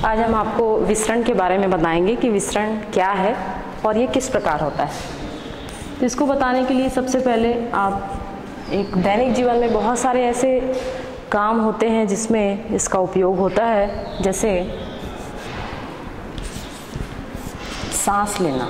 आज हम आपको विसरण के बारे में बताएंगे कि विसरण क्या है और ये किस प्रकार होता है। तो इसको बताने के लिए सबसे पहले आप एक दैनिक जीवन में बहुत सारे ऐसे काम होते हैं जिसमें इसका उपयोग होता है, जैसे सांस लेना।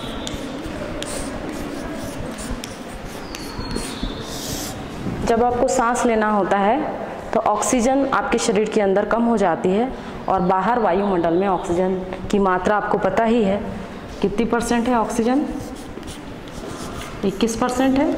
जब आपको सांस लेना होता है तो ऑक्सीजन आपके शरीर के अंदर कम हो जाती है और बाहर वायुमंडल में ऑक्सीजन की मात्रा आपको पता ही है कितनी परसेंट है। ऑक्सीजन 21% है,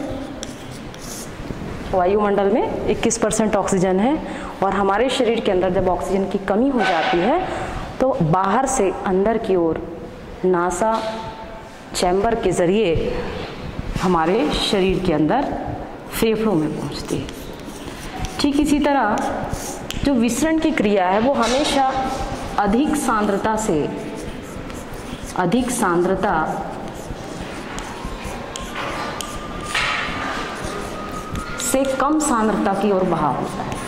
वायुमंडल में 21% ऑक्सीजन है। और हमारे शरीर के अंदर जब ऑक्सीजन की कमी हो जाती है तो बाहर से अंदर की ओर नासा चैम्बर के ज़रिए हमारे शरीर के अंदर फेफड़ों में पहुंचती है। ठीक इसी तरह जो विसरण की क्रिया है वो हमेशा अधिक सांद्रता से कम सांद्रता की ओर बहाव होता है।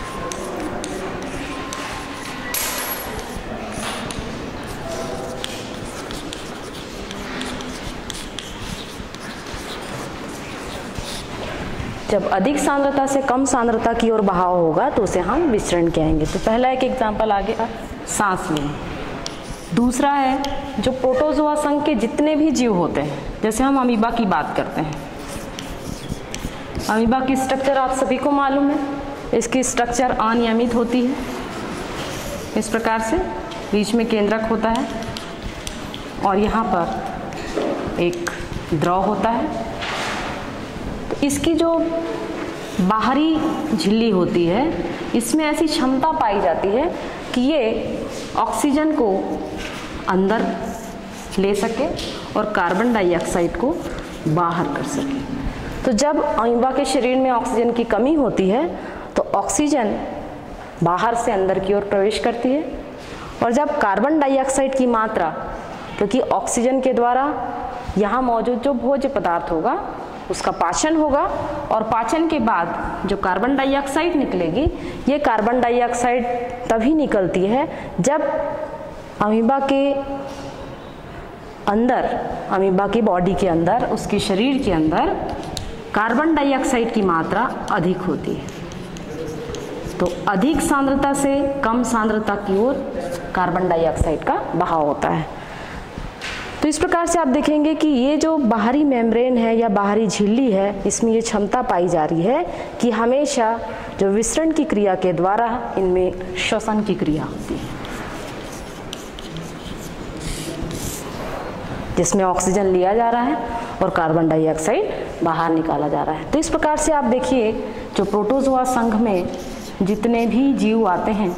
जब अधिक सांद्रता से कम सांद्रता की ओर बहाव होगा तो उसे हम विसरण कहेंगे। तो पहला एक एग्जाम्पल आ गया सांस लेना। दूसरा है जो प्रोटोजोआ संघ के जितने भी जीव होते हैं, जैसे हम अमीबा की बात करते हैं। अमीबा की स्ट्रक्चर आप सभी को मालूम है, इसकी स्ट्रक्चर अनियमित होती है। इस प्रकार से बीच में केंद्रक होता है और यहाँ पर एक द्रव होता है। इसकी जो बाहरी झिल्ली होती है इसमें ऐसी क्षमता पाई जाती है कि ये ऑक्सीजन को अंदर ले सके और कार्बन डाइऑक्साइड को बाहर कर सके। तो जब अमीबा के शरीर में ऑक्सीजन की कमी होती है तो ऑक्सीजन बाहर से अंदर की ओर प्रवेश करती है, और जब कार्बन डाइऑक्साइड की मात्रा, क्योंकि ऑक्सीजन के द्वारा यहाँ मौजूद जो भोज्य पदार्थ होगा उसका पाचन होगा, और पाचन के बाद जो कार्बन डाइऑक्साइड निकलेगी, ये कार्बन डाइऑक्साइड तभी निकलती है जब अमीबा के अंदर, अमीबा की बॉडी के अंदर, उसके शरीर के अंदर कार्बन डाइऑक्साइड की मात्रा अधिक होती है। तो अधिक सांद्रता से कम सांद्रता की ओर कार्बन डाइऑक्साइड का बहाव होता है। तो इस प्रकार से आप देखेंगे कि ये जो बाहरी मेम्ब्रेन है या बाहरी झिल्ली है, इसमें ये क्षमता पाई जा रही है कि हमेशा जो विसरण की क्रिया के द्वारा इनमें श्वसन की क्रिया होती है, जिसमें ऑक्सीजन लिया जा रहा है और कार्बन डाइऑक्साइड बाहर निकाला जा रहा है। तो इस प्रकार से आप देखिए जो प्रोटोजोआ संघ में जितने भी जीव आते हैं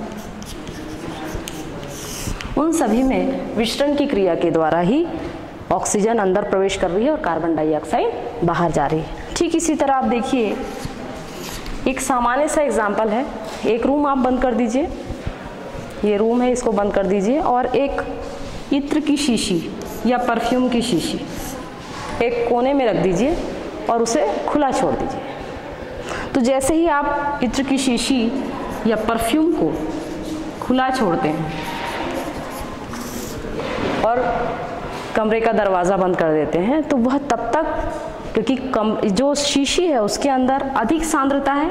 उन सभी में विसरण की क्रिया के द्वारा ही ऑक्सीजन अंदर प्रवेश कर रही है और कार्बन डाइऑक्साइड बाहर जा रही है। ठीक इसी तरह आप देखिए एक सामान्य सा एग्जाम्पल है। एक रूम आप बंद कर दीजिए, ये रूम है, इसको बंद कर दीजिए, और एक इत्र की शीशी या परफ्यूम की शीशी एक कोने में रख दीजिए और उसे खुला छोड़ दीजिए। तो जैसे ही आप इत्र की शीशी या परफ्यूम को खुला छोड़ते हैं और कमरे का दरवाज़ा बंद कर देते हैं, तो वह तब तक, क्योंकि जो शीशी है उसके अंदर अधिक सांद्रता है,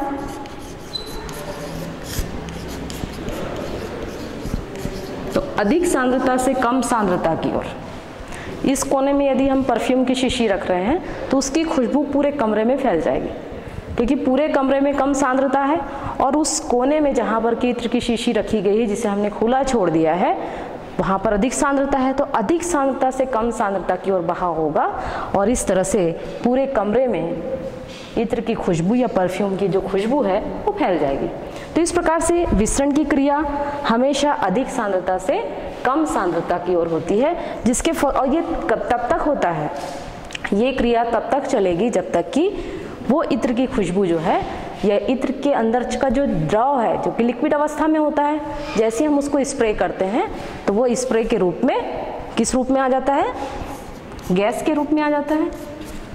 तो अधिक सांद्रता से कम सांद्रता की ओर इस कोने में यदि हम परफ्यूम की शीशी रख रहे हैं तो उसकी खुशबू पूरे कमरे में फैल जाएगी, क्योंकि पूरे कमरे में कम सांद्रता है और उस कोने में जहाँ पर की इत्र की शीशी रखी गई है, जिसे हमने खुला छोड़ दिया है, वहाँ पर अधिक सांद्रता है। तो अधिक सांद्रता से कम सांद्रता की ओर बहाव होगा और इस तरह से पूरे कमरे में इत्र की खुशबू या परफ्यूम की जो खुशबू है वो फैल जाएगी। तो इस प्रकार से विसरण की क्रिया हमेशा अधिक सांद्रता से कम सांद्रता की ओर होती है, और ये तब तक होता है, ये क्रिया तब तक चलेगी जब तक कि वो इत्र की खुशबू जो है या इत्र के अंदर का जो द्रव है, जो कि लिक्विड अवस्था में होता है, जैसे हम उसको स्प्रे करते हैं तो वो स्प्रे के रूप में किस रूप में आ जाता है? गैस के रूप में आ जाता है,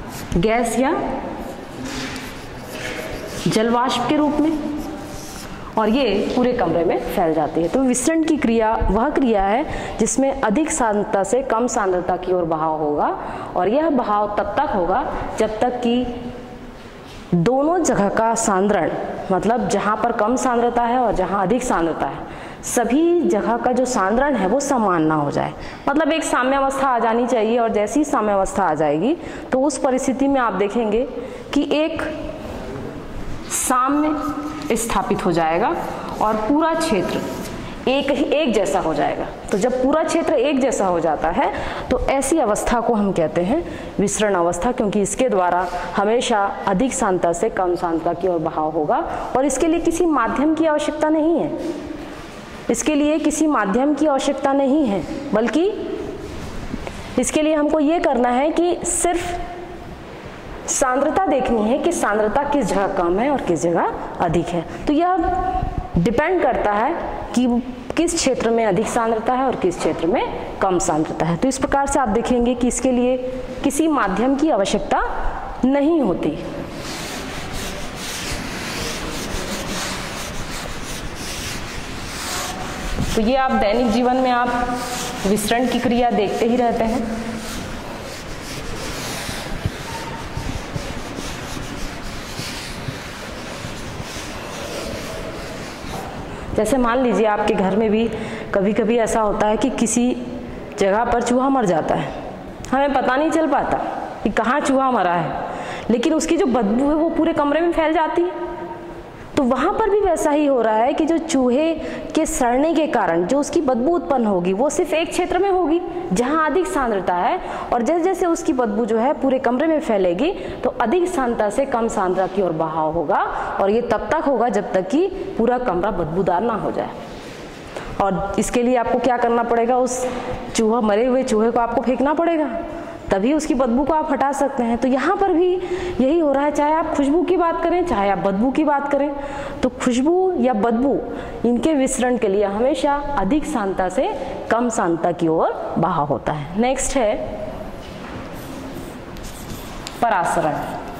गैस या जलवाष्प के रूप में। और ये पूरे कमरे में फैल जाती है। तो विसरण की क्रिया वह क्रिया है जिसमें अधिक सांद्रता से कम सांद्रता की ओर बहाव होगा, और यह बहाव तब तक होगा जब तक कि दोनों जगह का सांद्रण, मतलब जहाँ पर कम सांद्रता है और जहाँ अधिक सांद्रता है, सभी जगह का जो सांद्रण है वो समान ना हो जाए। मतलब एक साम्यावस्था आ जानी चाहिए, और जैसी साम्यावस्था आ जाएगी तो उस परिस्थिति में आप देखेंगे कि एक साम्य स्थापित हो जाएगा और पूरा क्षेत्र एक जैसा हो जाएगा। तो जब पूरा क्षेत्र एक जैसा हो जाता है तो ऐसी अवस्था को हम कहते हैं विसरण अवस्था, क्योंकि इसके द्वारा हमेशा अधिक सांद्रता से कम सांद्रता की ओर बहाव होगा, और इसके लिए किसी माध्यम की आवश्यकता नहीं है। इसके लिए किसी माध्यम की आवश्यकता नहीं है, बल्कि इसके लिए हमको ये करना है कि सिर्फ सांद्रता देखनी है कि सांद्रता किस जगह कम है और किस जगह अधिक है। तो यह डिपेंड करता है कि किस क्षेत्र में अधिक सांद्रता है और किस क्षेत्र में कम सांद्रता है। तो इस प्रकार से आप देखेंगे कि इसके लिए किसी माध्यम की आवश्यकता नहीं होती। तो ये आप दैनिक जीवन में आप विसरण की क्रिया देखते ही रहते हैं। जैसे मान लीजिए आपके घर में भी कभी कभी ऐसा होता है कि किसी जगह पर चूहा मर जाता है, हमें पता नहीं चल पाता कि कहाँ चूहा मरा है, लेकिन उसकी जो बदबू है वो पूरे कमरे में फैल जाती है। तो वहाँ पर भी वैसा ही हो रहा है कि जो चूहे के सड़ने के कारण जो उसकी बदबू उत्पन्न होगी वो सिर्फ एक क्षेत्र में होगी जहाँ अधिक सांद्रता है, और जैसे जैसे उसकी बदबू जो है पूरे कमरे में फैलेगी तो अधिक सांद्रता से कम सांद्रता की ओर बहाव होगा, और ये तब तक होगा जब तक कि पूरा कमरा बदबूदार ना हो जाए। और इसके लिए आपको क्या करना पड़ेगा, उस मरे हुए चूहे को आपको फेंकना पड़ेगा, तभी उसकी बदबू को आप हटा सकते हैं। तो यहाँ पर भी यही हो रहा है, चाहे आप खुशबू की बात करें चाहे आप बदबू की बात करें, तो खुशबू या बदबू इनके विसरण के लिए हमेशा अधिक सांद्रता से कम सांद्रता की ओर बहाव होता है। नेक्स्ट है परासरण।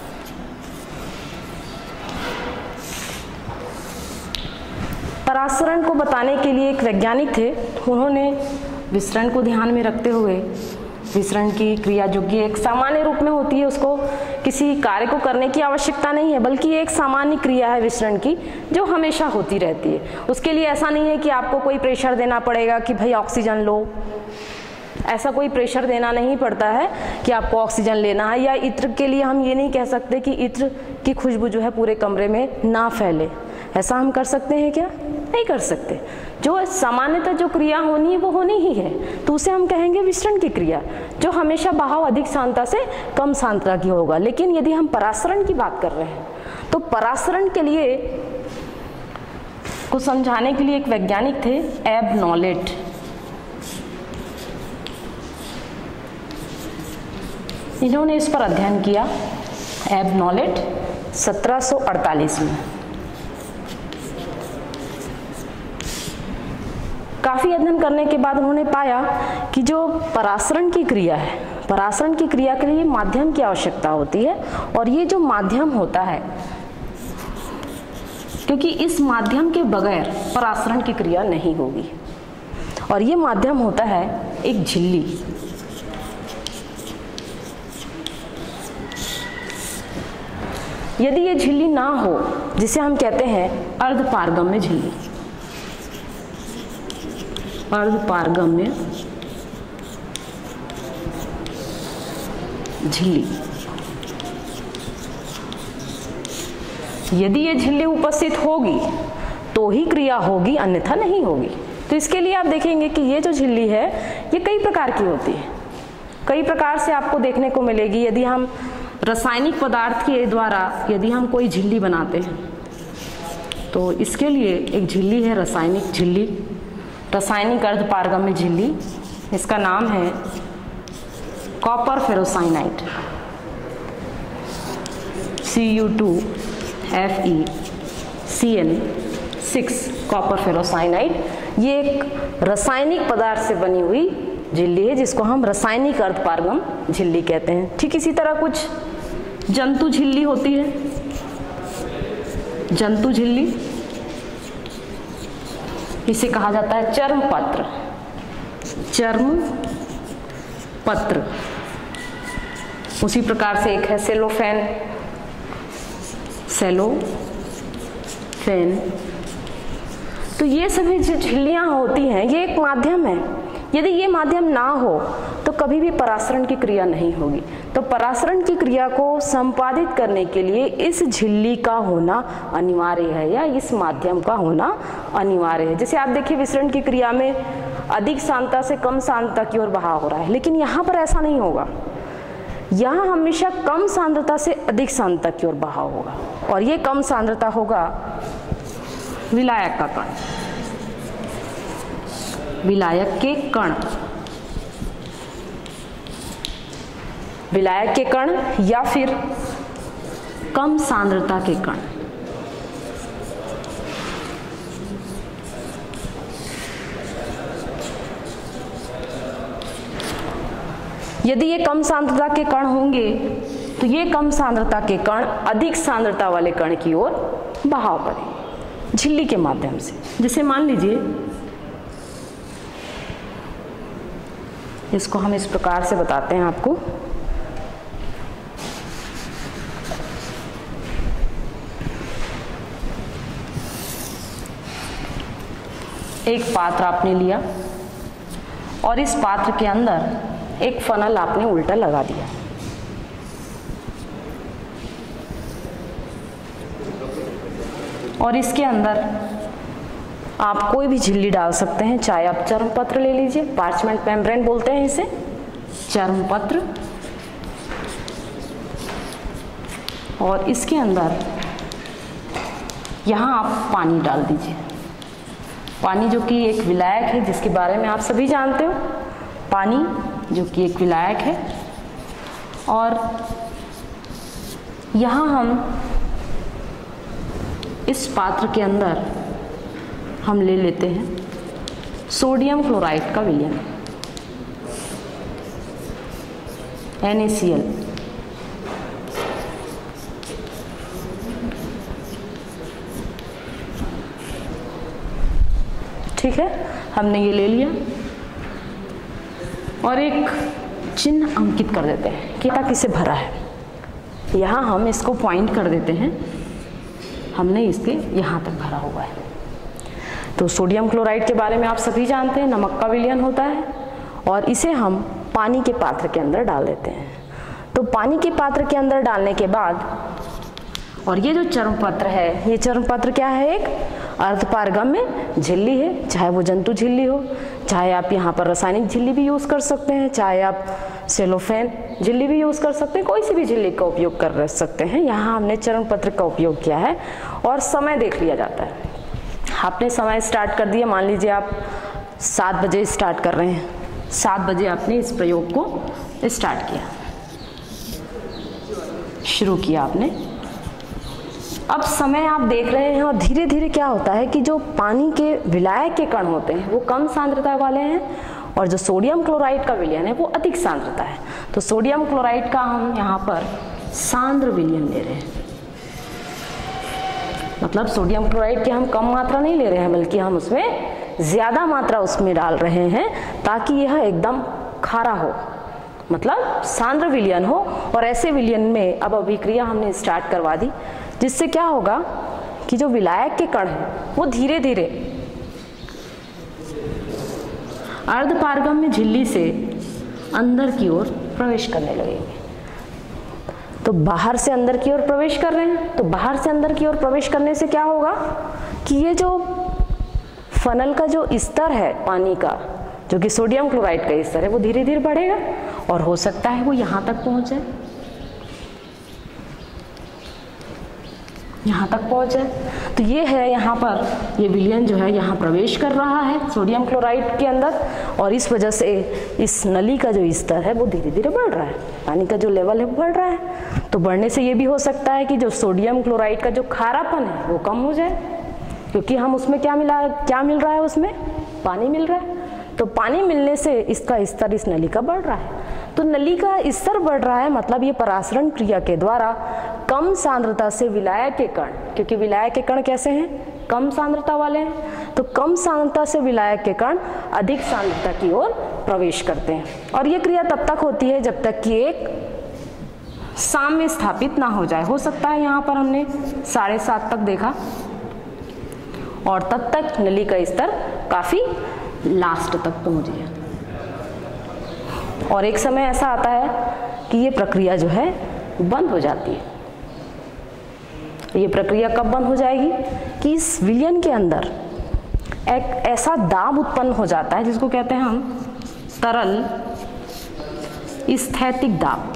परासरण को बताने के लिए एक वैज्ञानिक थे, उन्होंने विसरण को ध्यान में रखते हुए विसरण की क्रिया जो कि एक सामान्य रूप में होती है, उसको किसी कार्य को करने की आवश्यकता नहीं है, बल्कि एक सामान्य क्रिया है विसरण की जो हमेशा होती रहती है। उसके लिए ऐसा नहीं है कि आपको कोई प्रेशर देना पड़ेगा कि भाई ऑक्सीजन लो, ऐसा कोई प्रेशर देना नहीं पड़ता है कि आपको ऑक्सीजन लेना है। या इत्र के लिए हम ये नहीं कह सकते कि इत्र की खुशबू जो है पूरे कमरे में ना फैले, ऐसा हम कर सकते हैं क्या? नहीं कर सकते। जो सामान्यतः जो क्रिया होनी है वो होनी ही है, तो उसे हम कहेंगे विसरण की क्रिया, जो हमेशा बहाव अधिक सांद्रता से कम सांद्रता की होगा। लेकिन यदि हम परासरण की बात कर रहे हैं तो परासरण के लिए को समझाने के लिए एक वैज्ञानिक थे, एब नॉलेट। इन्होंने इस पर अध्ययन किया, एब नॉलेट 1748 में। काफ़ी अध्ययन करने के बाद उन्होंने पाया कि जो परासरण की क्रिया है, परासरण की क्रिया के लिए माध्यम की आवश्यकता होती है, और ये जो माध्यम होता है, क्योंकि इस माध्यम के बगैर परासरण की क्रिया नहीं होगी, और ये माध्यम होता है एक झिल्ली। यदि ये झिल्ली ना हो, जिसे हम कहते हैं अर्धपारगम्य झिल्ली, अर्धपारगम्य झिल्ली, यदि ये झिल्ली उपस्थित होगी तो ही क्रिया होगी, अन्यथा नहीं होगी। तो इसके लिए आप देखेंगे कि ये जो झिल्ली है ये कई प्रकार की होती है, कई प्रकार से आपको देखने को मिलेगी। यदि हम रासायनिक पदार्थ के द्वारा यदि हम कोई झिल्ली बनाते हैं तो इसके लिए एक झिल्ली है रासायनिक झिल्ली, रासायनिक अर्धपारगम्य झिल्ली। इसका नाम है copper ferrocyanide, Cu2FeCN6 copper ferrocyanide. ये एक रासायनिक पदार्थ से बनी हुई झिल्ली है जिसको हम रासायनिक अर्धपारगम झिल्ली कहते हैं। ठीक इसी तरह कुछ जंतु झिल्ली होती है, जंतु झिल्ली, इसे कहा जाता है चर्म पत्र। चर्म पत्र। उसी प्रकार से एक है सेलोफेन। सेलोफेन। तो ये सभी जो झिल्लियां होती हैं ये एक माध्यम है। यदि ये माध्यम ना हो तो कभी भी परासरण की क्रिया नहीं होगी। तो परासरण की क्रिया को संपादित करने के लिए इस झिल्ली का होना अनिवार्य है या इस माध्यम का होना अनिवार्य है। जैसे आप देखिए विसरण की क्रिया में अधिक सांद्रता से कम सांद्रता की ओर बहाव हो रहा है, लेकिन यहाँ पर ऐसा नहीं होगा। यहाँ हमेशा कम सांद्रता से अधिक सांद्रता की ओर बहाव होगा, और ये कम सांद्रता होगा विलायक का कण, विलायक के कण, विलायक के कण या फिर कम सांद्रता के कण। यदि ये कम सांद्रता के कण होंगे तो ये कम सांद्रता के कण अधिक सांद्रता वाले कण की ओर बहाव करेंगे झिल्ली के माध्यम से। जैसे मान लीजिए इसको हम इस प्रकार से बताते हैं आपको। एक पात्र आपने लिया और इस पात्र के अंदर एक फनल आपने उल्टा लगा दिया। और इसके अंदर आप कोई भी झिल्ली डाल सकते हैं, चाहे आप चर्मपत्र ले लीजिए, पार्चमेंट मेम्ब्रेन बोलते हैं इसे, चर्मपत्र। और इसके अंदर यहाँ आप पानी डाल दीजिए। पानी जो कि एक विलायक है, जिसके बारे में आप सभी जानते हो, पानी जो कि एक विलायक है। और यहाँ हम इस पात्र के अंदर हम ले लेते हैं सोडियम क्लोराइड का विलयन, NaCl। ठीक है, हमने ये ले लिया और एक चिन्ह अंकित कर देते हैं कि किसे भरा है। यहाँ हम इसको पॉइंट कर देते हैं, हमने इसके यहाँ तक भरा हुआ है। तो सोडियम क्लोराइड के बारे में आप सभी जानते हैं, नमक का विलयन होता है और इसे हम पानी के पात्र के अंदर डाल देते हैं। तो पानी के पात्र के अंदर डालने के बाद, और ये जो चर्मपत्र है, ये चर्मपत्र क्या है, एक अर्धपारगम्य झिल्ली है। चाहे वो जंतु झिल्ली हो, चाहे आप यहाँ पर रासायनिक झिल्ली भी यूज कर सकते हैं, चाहे आप सेलोफेन झिल्ली भी यूज कर सकते हैं, कोई सी भी झिल्ली का उपयोग कर सकते हैं। यहाँ हमने चर्मपत्र का उपयोग किया है और समय देख लिया जाता है। आपने समय स्टार्ट कर दिया, मान लीजिए आप 7 बजे स्टार्ट कर रहे हैं, 7 बजे आपने इस प्रयोग को स्टार्ट किया, शुरू किया आपने। अब समय आप देख रहे हैं और धीरे धीरे क्या होता है कि जो पानी के विलायक के कण होते हैं वो कम सांद्रता वाले हैं और जो सोडियम क्लोराइड का विलयन है वो अधिक सांद्रता है। तो सोडियम क्लोराइड का हम यहाँ पर सांद्र विलयन ले रहे हैं, मतलब सोडियम क्लोराइड की हम कम मात्रा नहीं ले रहे हैं, बल्कि हम उसमें ज्यादा मात्रा उसमें डाल रहे हैं ताकि यह एकदम खारा हो, मतलब सांद्र विलयन हो। और ऐसे विलयन में अब अभिक्रिया हमने स्टार्ट करवा दी, जिससे क्या होगा कि जो विलायक के कण हैं वो धीरे धीरे अर्धपारगम्य झिल्ली से अंदर की ओर प्रवेश करने लगेंगे। तो बाहर से अंदर की ओर प्रवेश कर रहे हैं, तो बाहर से अंदर की ओर प्रवेश करने से क्या होगा कि ये जो फनल का जो स्तर है पानी का, जो कि सोडियम क्लोराइड का स्तर है, वो धीरे धीरे बढ़ेगा और हो सकता है वो यहाँ तक पहुँच जाए, यहाँ तक पहुँच जाए। तो ये है, यहाँ पर ये विलयन जो है यहाँ प्रवेश कर रहा है सोडियम क्लोराइड के अंदर, और इस वजह से इस नली का जो स्तर है वो धीरे धीरे बढ़ रहा है, पानी का जो लेवल है वो बढ़ रहा है। तो बढ़ने से ये भी हो सकता है कि जो सोडियम क्लोराइड का जो खारापन है वो कम हो जाए, क्योंकि हम उसमें क्या मिल रहा है, उसमें पानी मिल रहा है। तो पानी मिलने से इसका स्तर इस नली का बढ़ रहा है। तो नली का स्तर बढ़ रहा है, मतलब ये परासरण क्रिया के द्वारा कम सांद्रता से विलायक के कण, क्योंकि विलायक के कण कैसे हैं, कम सांद्रता वाले हैं, तो कम सांद्रता से विलायक के कण अधिक सांद्रता की ओर प्रवेश करते हैं। और ये क्रिया तब तक होती है जब तक कि एक साम्य स्थापित ना हो जाए। हो सकता है यहाँ पर हमने 7.5 तक देखा और तब तक नली का स्तर काफी लास्ट तक पहुंच गया, और एक समय ऐसा आता है कि ये प्रक्रिया जो है बंद हो जाती है। ये प्रक्रिया कब बंद हो जाएगी कि इस विलयन के अंदर एक ऐसा दाब उत्पन्न हो जाता है जिसको कहते हैं हम तरल स्थैतिक दाब।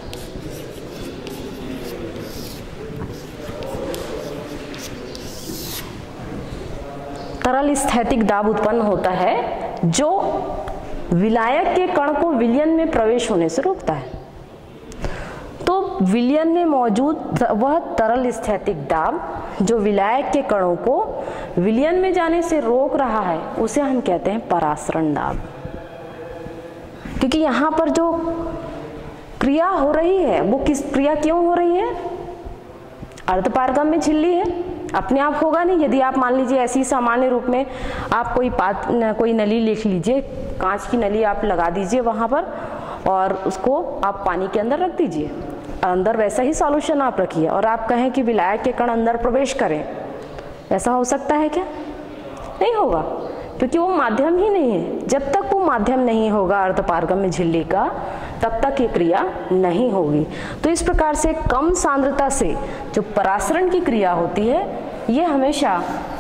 तरल स्थैतिक दाब उत्पन्न होता है जो विलायक के कण को विलयन में प्रवेश होने से रोकता है। तो विलयन में मौजूद वह तरल स्थैतिक दाब जो विलायक के कणों को विलयन में जाने से रोक रहा है उसे हम कहते हैं परासरण दाब। क्योंकि यहाँ पर जो क्रिया हो रही है वो किस क्रिया क्यों हो रही है? अर्धपारगम में झिल्ली है, अपने आप होगा नहीं। यदि आप मान लीजिए ऐसी सामान्य रूप में आप कोई नली लिख लीजिए, कांच की नली आप लगा दीजिए वहां पर और उसको आप पानी के अंदर रख दीजिए, अंदर वैसा ही सॉल्यूशन आप रखिए और आप कहें कि विलायक के कण अंदर प्रवेश करें, ऐसा हो सकता है क्या? नहीं होगा, क्योंकि वो माध्यम ही नहीं है। जब तक वो माध्यम नहीं होगा अर्धपारगम में झिल्ली का, तब तक ये क्रिया नहीं होगी। तो इस प्रकार से कम सांद्रता से जो परासरण की क्रिया होती है ये हमेशा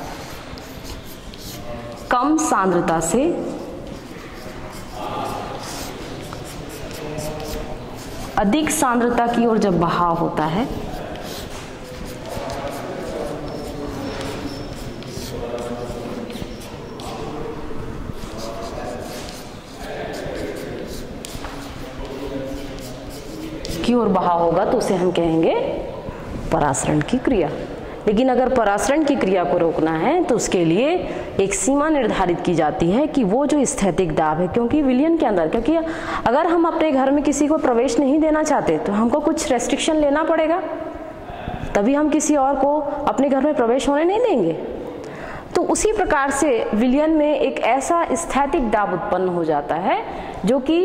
कम सांद्रता से अधिक सांद्रता की ओर जब बहाव होता है की ओर बहाव होगा तो उसे हम कहेंगे परासरण की क्रिया। लेकिन अगर परासरण की क्रिया को रोकना है तो उसके लिए एक सीमा निर्धारित की जाती है कि वो जो स्थैतिक दाब है, क्योंकि विलयन के अंदर, क्योंकि अगर हम अपने घर में किसी को प्रवेश नहीं देना चाहते तो हमको कुछ रेस्ट्रिक्शन लेना पड़ेगा, तभी हम किसी और को अपने घर में प्रवेश होने नहीं देंगे। तो उसी प्रकार से विलयन में एक ऐसा स्थैतिक दाब उत्पन्न हो जाता है जो कि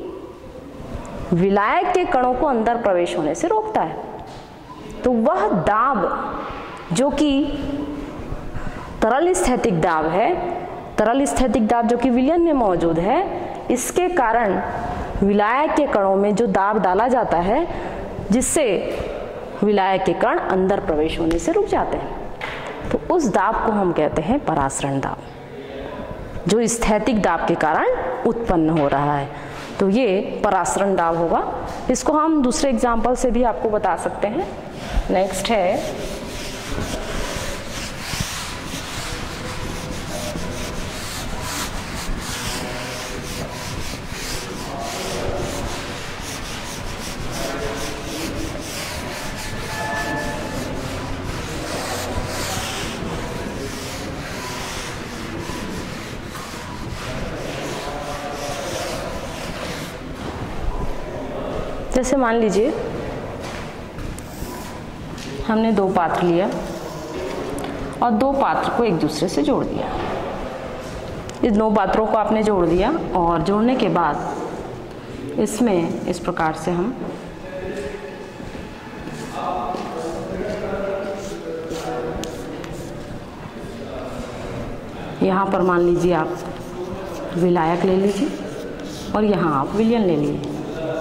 विलायक के कणों को अंदर प्रवेश होने से रोकता है। तो वह दाब जो कि तरल स्थैतिक दाब है, तरल स्थैतिक दाब जो कि विलयन में मौजूद है, इसके कारण विलायक के कणों में जो दाब डाला जाता है जिससे विलायक के कण अंदर प्रवेश होने से रुक जाते हैं, तो उस दाब को हम कहते हैं परासरण दाब, जो स्थैतिक दाब के कारण उत्पन्न हो रहा है। तो ये परासरण दाब होगा। इसको हम दूसरे एग्जाम्पल से भी आपको बता सकते हैं। नेक्स्ट है जैसे मान लीजिए हमने 2 पात्र लिया और 2 पात्र को एक दूसरे से जोड़ दिया। इस 2 पात्रों को आपने जोड़ दिया और जोड़ने के बाद इसमें इस प्रकार से हम यहाँ पर मान लीजिए आप विलायक ले लीजिए और यहाँ आप विलयन ले लीजिए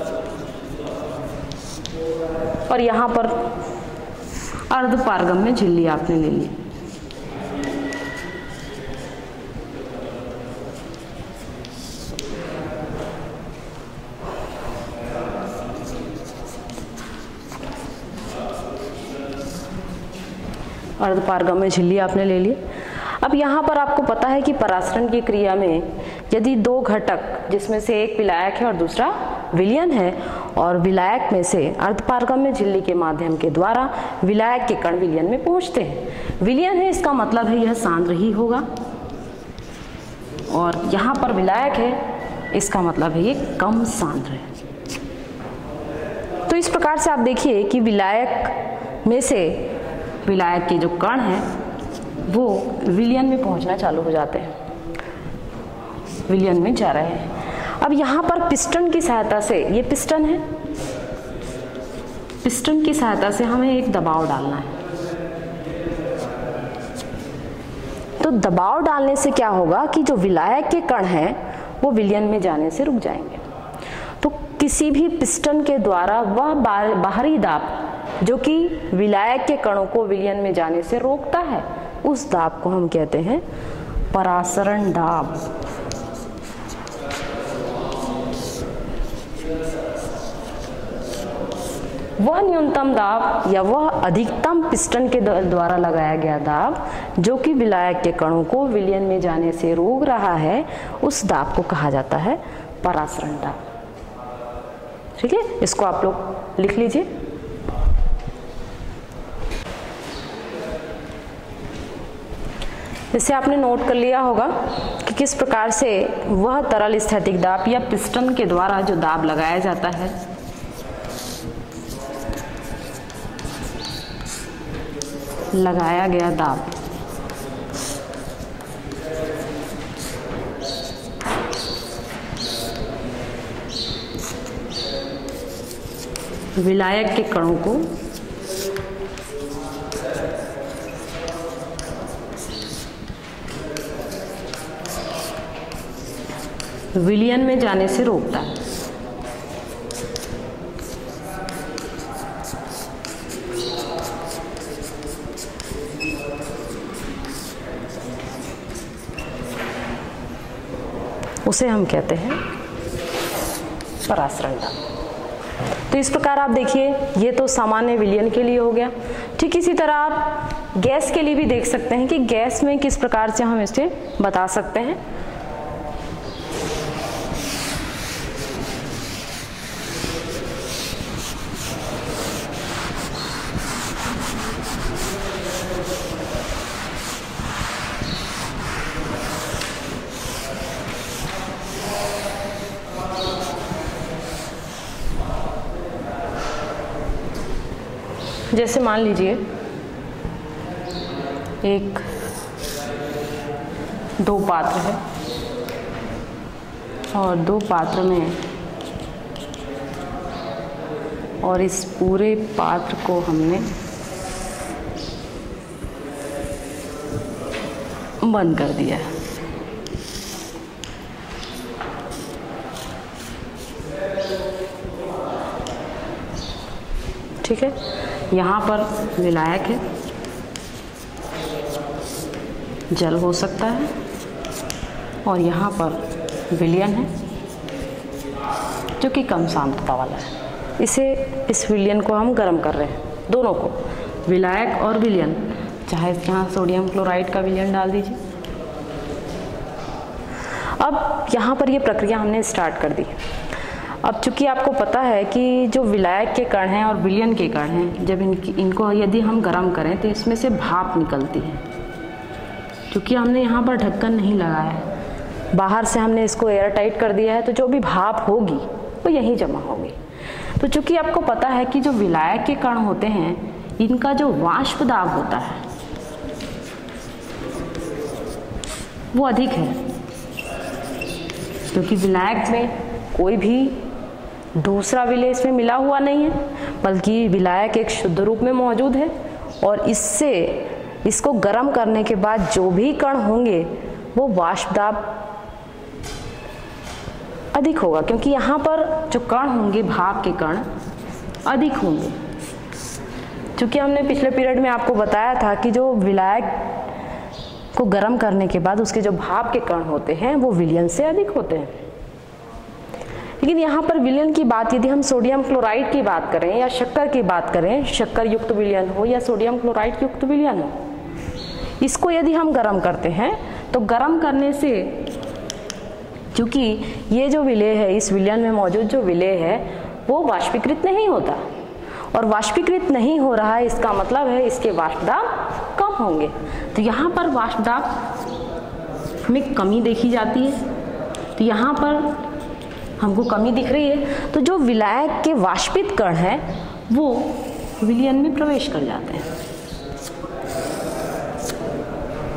और यहाँ पर अर्धपारगम में झिल्ली आपने ले ली। अर्धपारगम में झिल्ली आपने ले ली। अब यहाँ पर आपको पता है कि परासरण की क्रिया में यदि 2 घटक जिसमें से एक विलायक है और दूसरा विलयन है और विलायक में से अर्धपारगम में झिल्ली के माध्यम के द्वारा विलायक के कण विलयन में पहुंचते हैं। विलयन है इसका मतलब है यह सांद्र ही होगा और यहाँ पर विलायक है इसका मतलब है ये कम सांद्र है। तो इस प्रकार से आप देखिए कि विलायक में से विलायक के जो कण हैं वो विलयन में पहुंचना चालू हो जाते हैं, विलयन में जा रहे हैं। अब यहाँ पर पिस्टन की सहायता से, ये पिस्टन है, पिस्टन की सहायता से हमें एक दबाव डालना है। तो दबाव डालने से क्या होगा कि जो विलायक के कण हैं वो विलयन में जाने से रुक जाएंगे। तो किसी भी पिस्टन के द्वारा वह बाहरी दाब जो कि विलायक के कणों को विलयन में जाने से रोकता है, उस दाब को हम कहते हैं परासरण दाब। वह न्यूनतम दाब या वह अधिकतम पिस्टन के द्वारा लगाया गया दाब जो कि विलायक के कणों को विलयन में जाने से रोक रहा है, उस दाब को कहा जाता है परासरण दाब। ठीक है, इसको आप लोग लिख लीजिए। इससे आपने नोट कर लिया होगा कि किस प्रकार से वह तरल स्थैतिक दाब या पिस्टन के द्वारा जो दाब लगाया जाता है, लगाया गया दाब विलायक के कणों को विलयन में जाने से रोकता है। उसे हम कहते हैं परासरण दाब। तो इस प्रकार आप देखिए, ये तो सामान्य विलयन के लिए हो गया। ठीक इसी तरह आप गैस के लिए भी देख सकते हैं कि गैस में किस प्रकार से हम इसे बता सकते हैं। जैसे मान लीजिए एक दो पात्र है और दो पात्र में, और इस पूरे पात्र को हमने बंद कर दिया है। ठीक है, यहाँ पर विलायक है, जल हो सकता है, और यहाँ पर विलयन है जो कि कम सांद्रता वाला है। इस विलयन को हम गर्म कर रहे हैं, दोनों को, विलायक और विलयन। चाहे यहाँ सोडियम क्लोराइड का विलयन डाल दीजिए। अब यहाँ पर ये प्रक्रिया हमने स्टार्ट कर दी। अब चूंकि आपको पता है कि जो विलायक के कण हैं और विलयन के कण हैं, जब इनको यदि हम गर्म करें तो इसमें से भाप निकलती है। क्योंकि हमने यहाँ पर ढक्कन नहीं लगाया है, बाहर से हमने इसको एयर टाइट कर दिया है, तो जो भी भाप होगी वो यहीं जमा होगी। तो चूंकि आपको पता है कि जो विलायक के कण होते हैं, इनका जो वाष्प दाब होता है वो अधिक है, क्योंकि विलायक में कोई भी दूसरा विलय इसमें मिला हुआ नहीं है, बल्कि विलायक एक शुद्ध रूप में मौजूद है, और इसको गर्म करने के बाद जो भी कण होंगे वो वाष्प दाब अधिक होगा, क्योंकि यहाँ पर जो कण होंगे, भाप के कण अधिक होंगे। क्योंकि हमने पिछले पीरियड में आपको बताया था कि जो विलायक को गर्म करने के बाद उसके जो भाप के कण होते हैं वो विलयन से अधिक होते हैं। लेकिन यहाँ पर विलयन की बात, यदि हम सोडियम क्लोराइड की बात करें या शक्कर की बात करें, शक्कर युक्त विलयन हो या सोडियम क्लोराइड युक्त विलयन हो, इसको यदि हम गर्म करते हैं तो गर्म करने से, क्योंकि ये जो विलय है, इस विलयन में मौजूद जो विलय है वो वाष्पीकृत नहीं होता, और वाष्पीकृत नहीं हो रहा है, इसका मतलब है इसके वाष्प दाब कम होंगे। तो यहाँ पर वाष्प दाब में कमी देखी जाती है। तो यहाँ पर हमको कमी दिख रही है, तो जो विलायक के वाष्पित कण हैं वो विलयन में प्रवेश कर जाते हैं।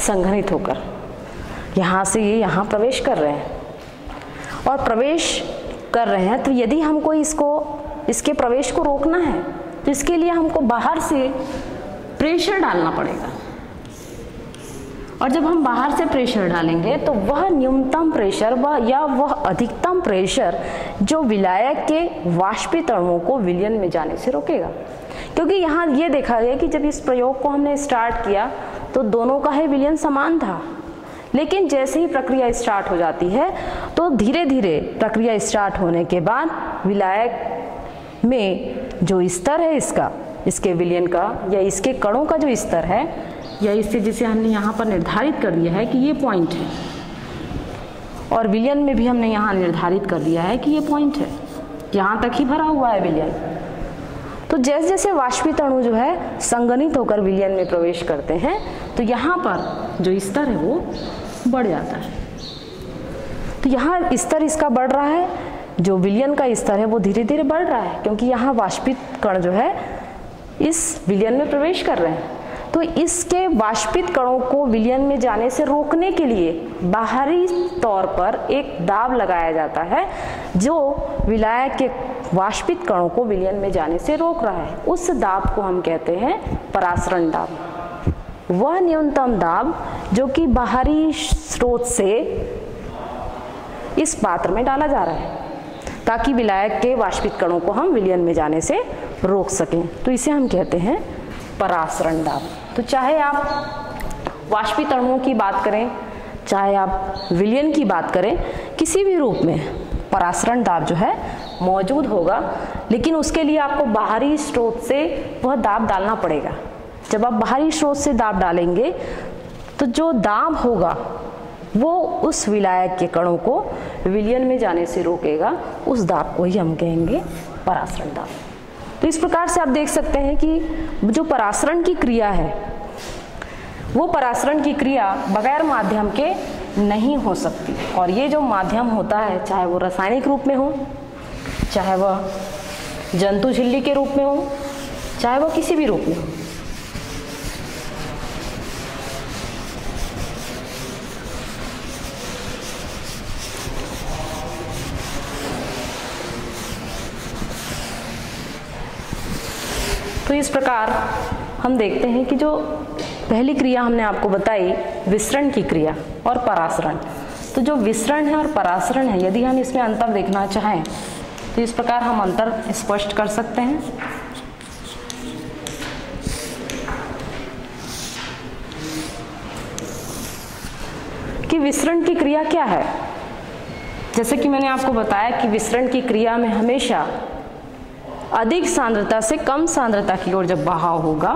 संघनित होकर यहाँ से ये यहाँ प्रवेश कर रहे हैं और प्रवेश कर रहे हैं। तो यदि हमको इसके प्रवेश को रोकना है तो इसके लिए हमको बाहर से प्रेशर डालना पड़ेगा, और जब हम बाहर से प्रेशर डालेंगे तो वह न्यूनतम प्रेशर या वह अधिकतम प्रेशर जो विलायक के वाष्पित अणुओं को विलयन में जाने से रोकेगा। क्योंकि यहाँ ये देखा गया कि जब इस प्रयोग को हमने स्टार्ट किया तो दोनों का ही विलयन समान था, लेकिन जैसे ही प्रक्रिया स्टार्ट हो जाती है तो धीरे धीरे प्रक्रिया स्टार्ट होने के बाद विलायक में जो स्तर है इसके विलयन का या इसके कणों का जो स्तर है या इससे जिसे हमने यहाँ पर निर्धारित कर दिया है कि ये पॉइंट है, और विलयन में भी हमने यहाँ निर्धारित कर दिया है कि ये पॉइंट है, यहाँ तक ही भरा हुआ है विलयन। तो जैसे जैसे वाष्पित अणु जो है संघनित होकर विलयन में प्रवेश करते हैं तो यहाँ पर जो स्तर है वो बढ़ जाता है। तो यहाँ स्तर इसका बढ़ रहा है, जो विलयन का स्तर है वो धीरे धीरे बढ़ रहा है, क्योंकि यहाँ वाष्पित कण जो है इस विलयन में प्रवेश कर रहे हैं। तो इसके वाष्पित कणों को विलयन में जाने से रोकने के लिए बाहरी तौर पर एक दाब लगाया जाता है जो विलायक के वाष्पित कणों को विलयन में जाने से रोक रहा है। उस दाब को हम कहते हैं परासरण दाब। वह न्यूनतम दाब जो कि बाहरी स्रोत से इस पात्र में डाला जा रहा है ताकि विलायक के वाष्पित कणों को हम विलयन में जाने से रोक सकें, तो इसे हम कहते हैं परासरण दाब। तो चाहे आप वाष्पित अणुओं की बात करें, चाहे आप विलयन की बात करें, किसी भी रूप में परासरण दाब जो है मौजूद होगा, लेकिन उसके लिए आपको बाहरी स्रोत से वह दाब डालना पड़ेगा। जब आप बाहरी स्रोत से दाब डालेंगे तो जो दाब होगा वो उस विलायक के कणों को विलयन में जाने से रोकेगा, उस दाब को ही हम कहेंगे परासरण दाब। तो इस प्रकार से आप देख सकते हैं कि जो परासरण की क्रिया है वो परासरण की क्रिया बगैर माध्यम के नहीं हो सकती, और ये जो माध्यम होता है चाहे वो रासायनिक रूप में हो, चाहे वह जंतु झिल्ली के रूप में हो, चाहे वह किसी भी रूप में हो। तो इस प्रकार हम देखते हैं कि जो पहली क्रिया हमने आपको बताई विसरण की क्रिया और परासरण, तो जो विसरण है और परासरण है यदि हम इसमें अंतर देखना चाहें तो इस प्रकार हम अंतर स्पष्ट कर सकते हैं। कि विसरण की क्रिया क्या है, जैसे कि मैंने आपको बताया कि विसरण की क्रिया में हमेशा अधिक सांद्रता से कम सांद्रता की ओर जब बहाव होगा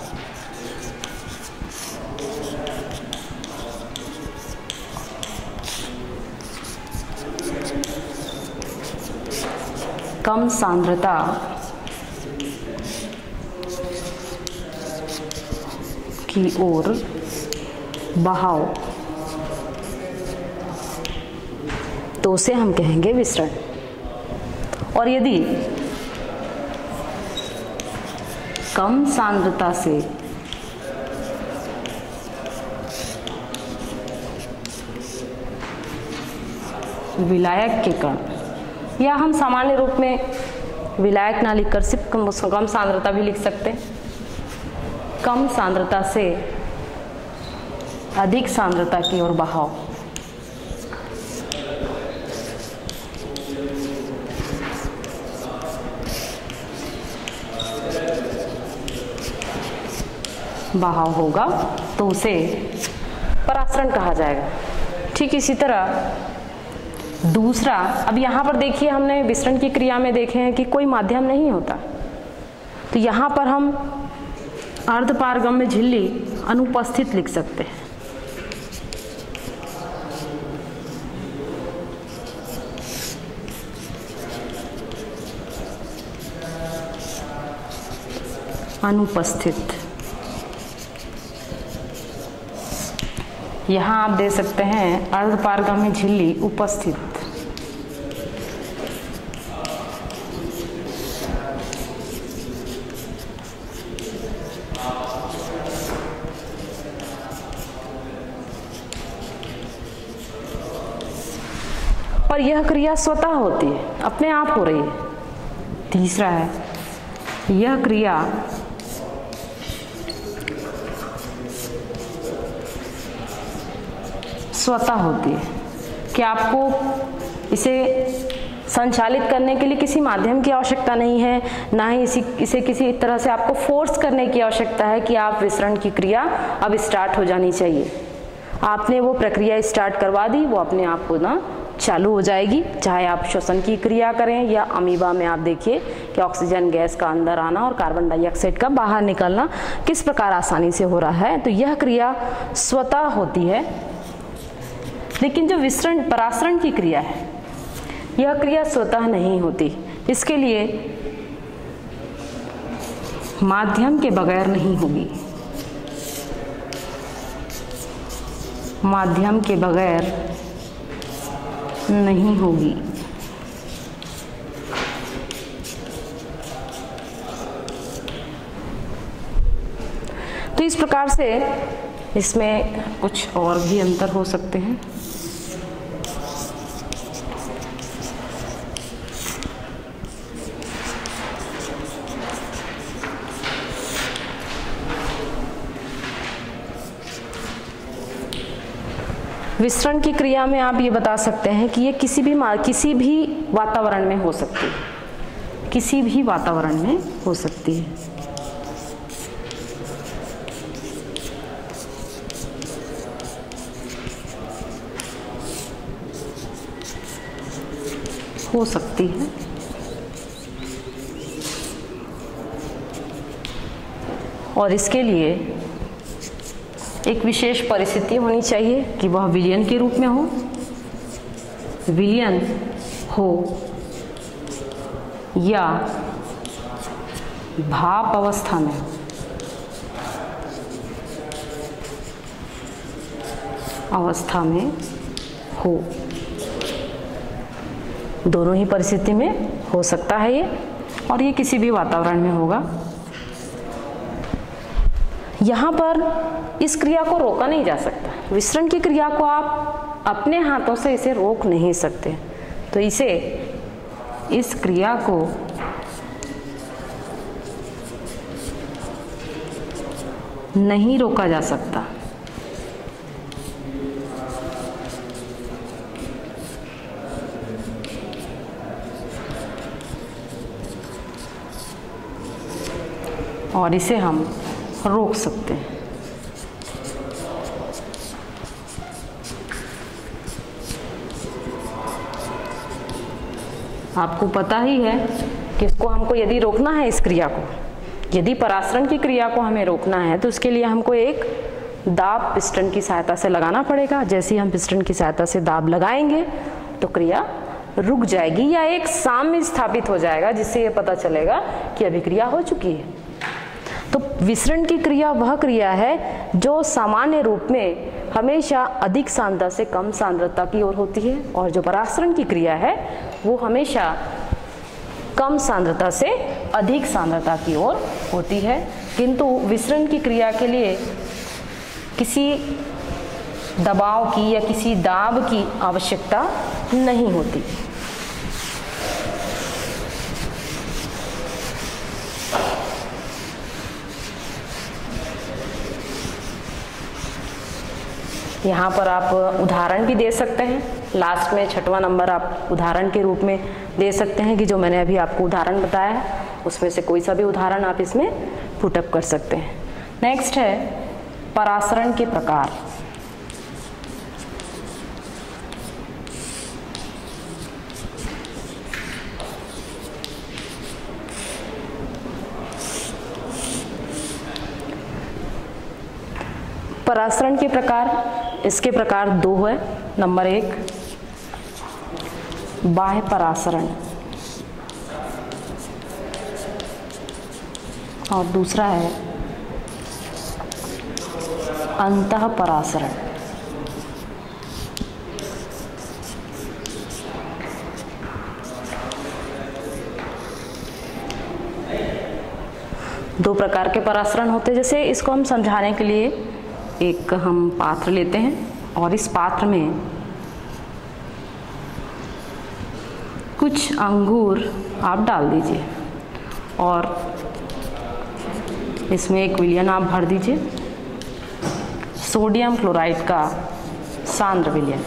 कम सांद्रता की ओर बहाव, तो उसे हम कहेंगे विसरण। और यदि कम सांद्रता से विलायक के कण, या हम सामान्य रूप में विलायक ना लिखकर सिर्फ कम सांद्रता भी लिख सकते हैं, कम सांद्रता से अधिक सांद्रता की ओर बहाव, बहाव होगा तो उसे परासरण कहा जाएगा। ठीक इसी तरह दूसरा, अब यहाँ पर देखिए हमने विसरण की क्रिया में देखे हैं कि कोई माध्यम नहीं होता, तो यहाँ पर हम अर्धपारगम्य झिल्ली अनुपस्थित लिख सकते हैं। अनुपस्थित, यहाँ आप दे सकते हैं अर्धपारगम्य झिल्ली उपस्थित। और यह क्रिया स्वतः होती है, अपने आप हो रही है। तीसरा है, यह क्रिया स्वतः होती है कि आपको इसे संचालित करने के लिए किसी माध्यम की आवश्यकता नहीं है, ना ही इसे किसी तरह से आपको फोर्स करने की आवश्यकता है कि आप विसरण की क्रिया अब स्टार्ट हो जानी चाहिए। आपने वो प्रक्रिया स्टार्ट करवा दी, वो अपने आप होना चालू हो जाएगी। चाहे आप श्वसन की क्रिया करें या अमीबा में आप देखिए कि ऑक्सीजन गैस का अंदर आना और कार्बन डाइऑक्साइड का बाहर निकलना किस प्रकार आसानी से हो रहा है। तो यह क्रिया स्वतः होती है। लेकिन जो विसरण परासरण की क्रिया है, यह क्रिया स्वतः नहीं होती। इसके लिए माध्यम के बगैर नहीं होगी, माध्यम के बगैर नहीं होगी। तो इस प्रकार से इसमें कुछ और भी अंतर हो सकते हैं। विसरण की क्रिया में आप ये बता सकते हैं कि ये किसी भी वातावरण में हो सकती है, किसी भी वातावरण में हो सकती है। हो सकती है। और इसके लिए एक विशेष परिस्थिति होनी चाहिए कि वह विलयन के रूप में हो, विलयन हो या भाप अवस्था में हो। अवस्था में हो, दोनों ही परिस्थिति में हो सकता है ये, और ये किसी भी वातावरण में होगा। यहाँ पर इस क्रिया को रोका नहीं जा सकता। विसरण की क्रिया को आप अपने हाथों से इसे रोक नहीं सकते। तो इस क्रिया को नहीं रोका जा सकता। और इसे हम रोक सकते हैं। आपको पता ही है कि इसको हमको यदि रोकना है, इस क्रिया को, यदि परासरण की क्रिया को हमें रोकना है तो उसके लिए हमको एक दाब पिस्टन की सहायता से लगाना पड़ेगा। जैसे ही हम पिस्टन की सहायता से दाब लगाएंगे तो क्रिया रुक जाएगी या एक साम्य स्थापित हो जाएगा, जिससे ये पता चलेगा कि अभिक्रिया हो चुकी है। तो विसरण की क्रिया वह क्रिया है जो सामान्य रूप में हमेशा अधिक सांद्रता से कम सांद्रता की ओर होती है, और जो परासरण की क्रिया है वो हमेशा कम सांद्रता से अधिक सांद्रता की ओर होती है। किंतु विसरण की क्रिया के लिए किसी दबाव की या किसी दाब की आवश्यकता नहीं होती। यहाँ पर आप उदाहरण भी दे सकते हैं। लास्ट में 6वां नंबर आप उदाहरण के रूप में दे सकते हैं कि जो मैंने अभी आपको उदाहरण बताया है उसमें से कोई सा भी उदाहरण आप इसमें पुटअप कर सकते हैं। नेक्स्ट है परासरण के प्रकार। परासरण के प्रकार, इसके प्रकार दो है। नंबर 1 बाह्य परासरण और दूसरा है अंतः परासरण। दो प्रकार के परासरण होते हैं। जैसे इसको हम समझाने के लिए एक हम पात्र लेते हैं और इस पात्र में कुछ अंगूर आप डाल दीजिए और इसमें एक विलयन आप भर दीजिए, सोडियम क्लोराइड का सांद्र विलयन।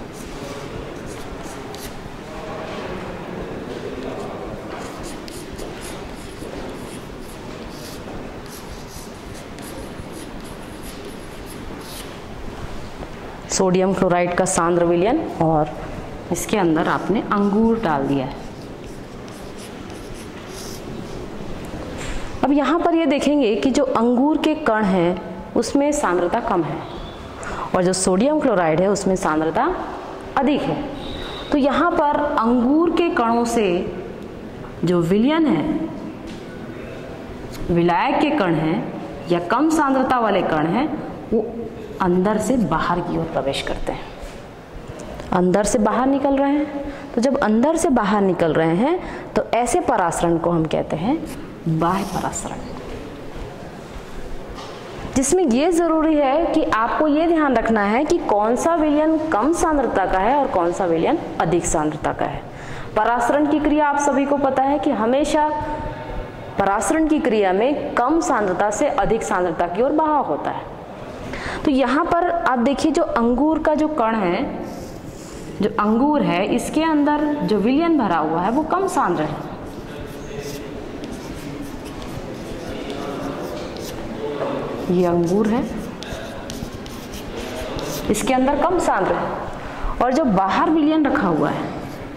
सोडियम क्लोराइड का सांद्र विलयन और इसके अंदर आपने अंगूर डाल दिया है। अब यहाँ पर ये देखेंगे कि जो अंगूर के कण हैं उसमें सांद्रता कम है और जो सोडियम क्लोराइड है उसमें सांद्रता अधिक है। तो यहाँ पर अंगूर के कणों से जो विलयन है, विलायक के कण हैं या कम सांद्रता वाले कण हैं, वो अंदर से बाहर की ओर प्रवेश करते हैं, अंदर से बाहर निकल रहे हैं। तो जब अंदर से बाहर निकल रहे हैं तो ऐसे परासरण को हम कहते हैं बाह्य परासरण, जिसमें ये जरूरी है कि आपको ये ध्यान रखना है कि कौन सा विलयन कम सांद्रता का है और कौन सा विलयन अधिक सांद्रता का है। परासरण की क्रिया आप सभी को पता है कि हमेशा परासरण की क्रिया में कम सांद्रता से अधिक सांद्रता की ओर बहाव होता है। तो यहाँ पर आप देखिए, जो अंगूर का जो कण है, जो अंगूर है, इसके अंदर जो विलयन भरा हुआ है वो कम सांद्र है। ये अंगूर है, इसके अंदर कम सांद्र है। और जो बाहर विलयन रखा हुआ है,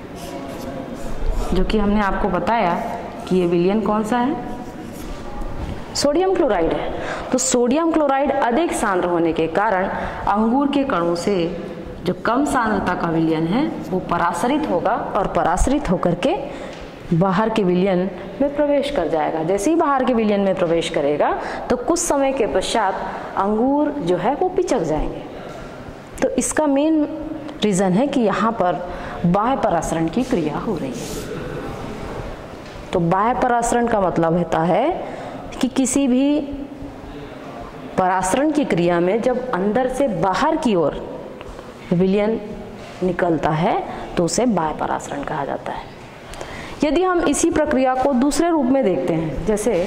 जो कि हमने आपको बताया कि ये विलयन कौन सा है, सोडियम क्लोराइड है। तो सोडियम क्लोराइड अधिक सांद्र होने के कारण अंगूर के कणों से जो कम सांद्रता का विलयन है वो परासरित होगा और परासरित होकर के बाहर के विलयन में प्रवेश कर जाएगा। जैसे ही बाहर के विलयन में प्रवेश करेगा तो कुछ समय के पश्चात अंगूर जो है वो पिचक जाएंगे। तो इसका मेन रीज़न है कि यहाँ पर बाह्य परासरण की क्रिया हो रही है। तो बाह्य परासरण का मतलब होता है कि किसी भी परासरण की क्रिया में जब अंदर से बाहर की ओर विलयन निकलता है तो उसे बाह्य परासरण कहा जाता है। यदि हम इसी प्रक्रिया को दूसरे रूप में देखते हैं, जैसे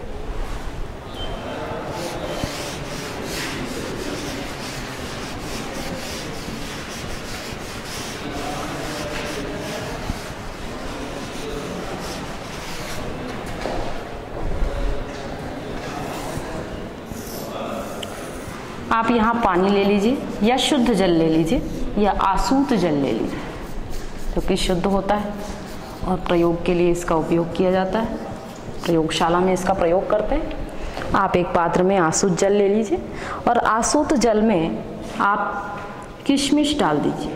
आप यहाँ पानी ले लीजिए या शुद्ध जल ले लीजिए या आसूत जल ले लीजिए, जो कि शुद्ध होता है और प्रयोग के लिए इसका उपयोग किया जाता है। प्रयोगशाला में इसका प्रयोग करते हैं। आप एक पात्र में आसूत जल ले लीजिए और आसूत जल में आप किशमिश डाल दीजिए।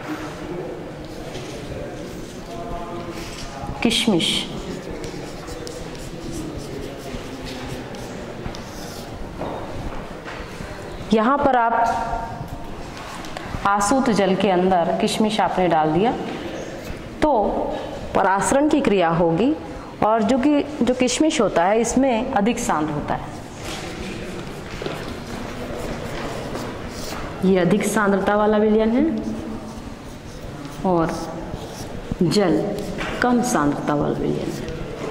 किशमिश यहाँ पर आप आसूत जल के अंदर किशमिश आपने डाल दिया तो परासरण की क्रिया होगी और जो किशमिश होता है इसमें अधिक सांद्र होता है। ये अधिक सांद्रता वाला विलयन है और जल कम सांद्रता वाला विलयन है।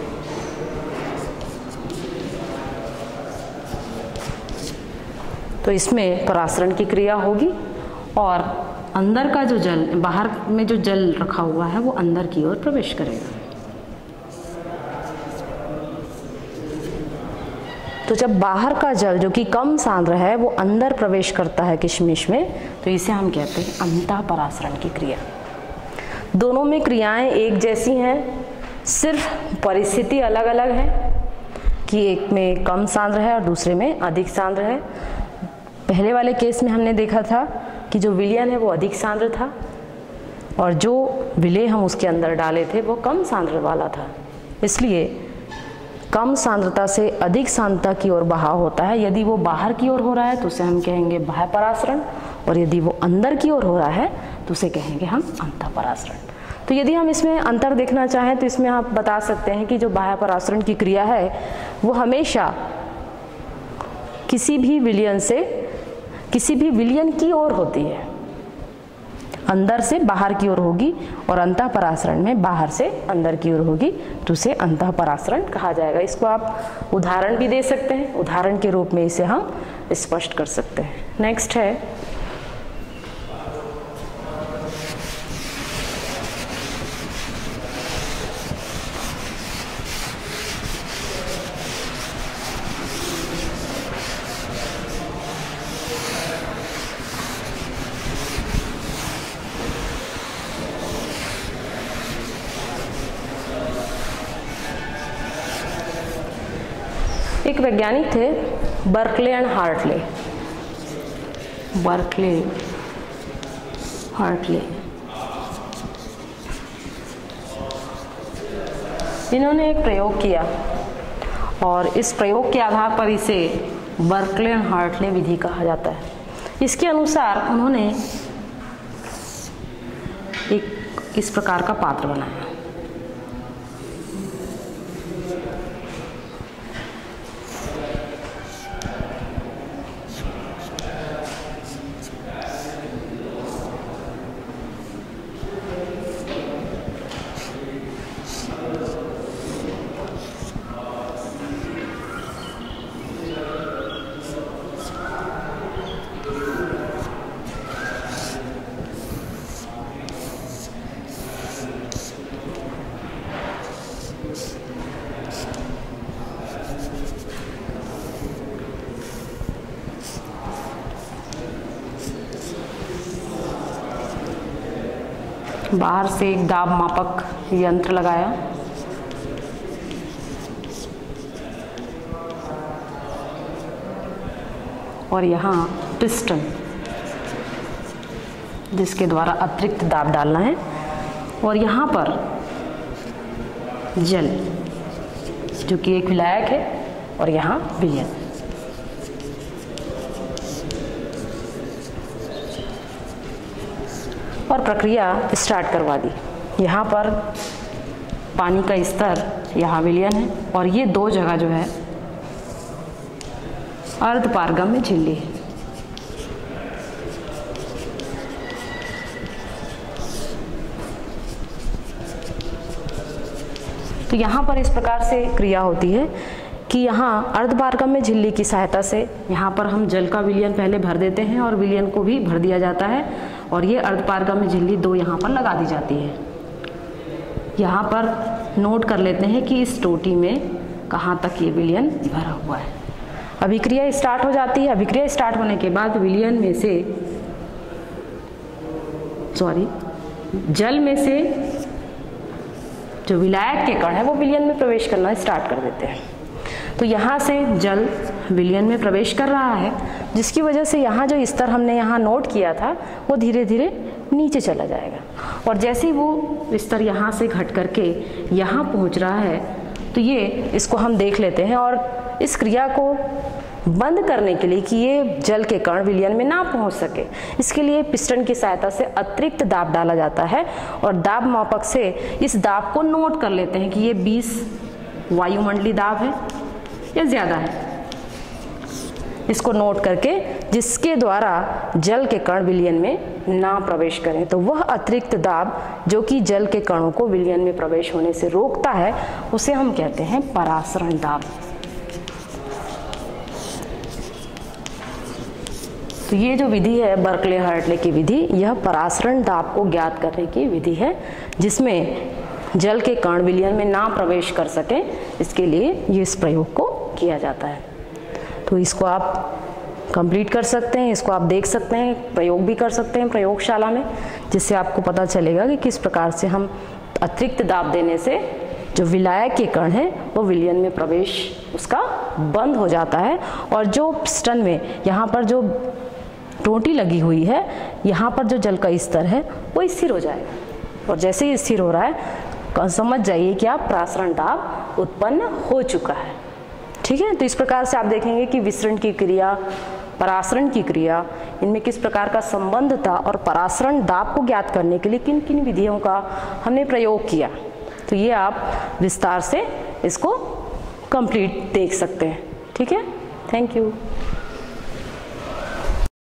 तो इसमें परासरण की क्रिया होगी और अंदर का जो जल, बाहर में जो जल रखा हुआ है वो अंदर की ओर प्रवेश करेगा। तो जब बाहर का जल जो कि कम सांद्र है वो अंदर प्रवेश करता है किशमिश में, तो इसे हम कहते हैं अंतः परासरण की क्रिया। दोनों में क्रियाएं एक जैसी हैं, सिर्फ परिस्थिति अलग अलग है कि एक में कम सांद्र है और दूसरे में अधिक सांद्र है। पहले वाले केस में हमने देखा था कि जो विलयन है वो अधिक सांद्र था और जो विलेय हम उसके अंदर डाले थे वो कम सांद्र वाला था। इसलिए कम सांद्रता से अधिक सांद्रता की ओर बहाव होता है। यदि वो बाहर की ओर हो रहा है तो उसे हम कहेंगे बाह्य परासरण, और यदि वो अंदर की ओर हो रहा है तो उसे कहेंगे हम अंतः परासरण। तो यदि हम इसमें अंतर देखना चाहें तो इसमें आप बता सकते हैं कि जो बाह्य परासरण की क्रिया है वो हमेशा किसी भी विलयन से किसी भी विलयन की ओर होती है अंदर से बाहर की ओर होगी और अंतःपरासरण में बाहर से अंदर की ओर होगी, तो उसे अंतःपरासरण कहा जाएगा। इसको आप उदाहरण भी दे सकते हैं, उदाहरण के रूप में इसे हम स्पष्ट कर सकते हैं। नेक्स्ट है एक वैज्ञानिक थे Berkeley and Hartley. Berkeley Hartley, इन्होंने एक प्रयोग किया और इस प्रयोग के आधार पर इसे बर्कले एंड हार्टले विधि कहा जाता है। इसके अनुसार उन्होंने एक इस प्रकार का पात्र बनाया। बाहर से एक दाब मापक यंत्र लगाया और यहाँ पिस्टन जिसके द्वारा अतिरिक्त दाब डालना है, और यहाँ पर जल जो कि एक विलायक है और यहाँ विलयन। और प्रक्रिया स्टार्ट करवा दी। यहाँ पर पानी का स्तर, यहाँ विलयन है और ये दो जगह जो है अर्धपारगम्य झिल्ली है। तो यहाँ पर इस प्रकार से क्रिया होती है कि यहाँ अर्धपारगम्य झिल्ली की सहायता से यहाँ पर हम जल का विलयन पहले भर देते हैं और विलयन को भी भर दिया जाता है, और ये अर्धपारगम्य झिल्ली दो यहाँ पर लगा दी जाती है। यहाँ पर नोट कर लेते हैं कि इस टोटी में कहाँ तक ये विलयन भरा हुआ है। अभिक्रिया स्टार्ट हो जाती है। अभिक्रिया स्टार्ट होने के बाद विलयन में से जल में से जो विलायक के कण है वो विलयन में प्रवेश करना स्टार्ट कर देते हैं। तो यहाँ से जल विलयन में प्रवेश कर रहा है, जिसकी वजह से यहाँ जो स्तर हमने यहाँ नोट किया था वो धीरे धीरे नीचे चला जाएगा, और जैसे ही वो स्तर यहाँ से घट करके यहाँ पहुँच रहा है तो ये इसको हम देख लेते हैं। और इस क्रिया को बंद करने के लिए कि ये जल के कण विलयन में ना पहुंच सके, इसके लिए पिस्टन की सहायता से अतिरिक्त दाब डाला जाता है, और दाब मापक से इस दाब को नोट कर लेते हैं कि ये 20 वायुमंडलीय दाब है या ज़्यादा है। इसको नोट करके जिसके द्वारा जल के कण विलयन में ना प्रवेश करें, तो वह अतिरिक्त दाब जो कि जल के कणों को विलयन में प्रवेश होने से रोकता है उसे हम कहते हैं परासरण दाब। तो ये जो विधि है बर्कले हार्टले की विधि, यह परासरण दाब को ज्ञात करने की विधि है, जिसमें जल के कण विलयन में ना प्रवेश कर सकें, इसके लिए ये इस प्रयोग को किया जाता है। तो इसको आप कंप्लीट कर सकते हैं, इसको आप देख सकते हैं, प्रयोग भी कर सकते हैं प्रयोगशाला में, जिससे आपको पता चलेगा कि किस प्रकार से हम अतिरिक्त दाब देने से जो विलायक के कण है वो विलयन में प्रवेश उसका बंद हो जाता है, और जो पिस्टन में यहाँ पर जो टोंटी लगी हुई है, यहाँ पर जो जल का स्तर है वो स्थिर हो जाएगा, और जैसे ही स्थिर हो रहा है समझ जाइए कि आप परासरण दाब उत्पन्न हो चुका है। ठीक है, तो इस प्रकार से आप देखेंगे कि विसरण की क्रिया, परासरण की क्रिया, इनमें किस प्रकार का संबंध था, और परासरण दाब को ज्ञात करने के लिए किन किन विधियों का हमने प्रयोग किया। तो ये आप विस्तार से इसको कंप्लीट देख सकते हैं। ठीक है, थैंक यू।